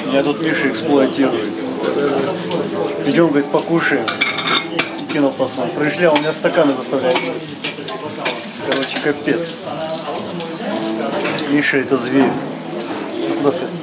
Меня тут Миша эксплуатирует. Идем, говорит, покушаем. И кино посмотрим. Пришли, а у меня стаканы заставляют. Короче, капец. Миша это зверь. Куда ты?